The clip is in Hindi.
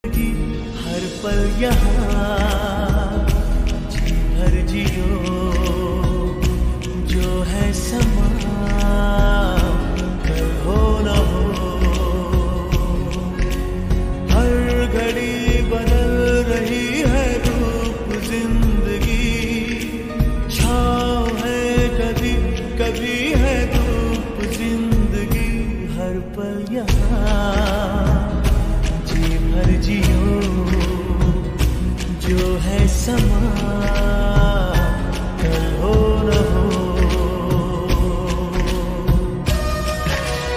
कि हर पल यहाँ जी भर जियो, जो है समा कल हो न हो। हर घड़ी बदल रही है रूप जिंदगी, छाँव है कभी कभी है धूप जिंदगी। हर पल यहाँ जी भर जियो, जो है समा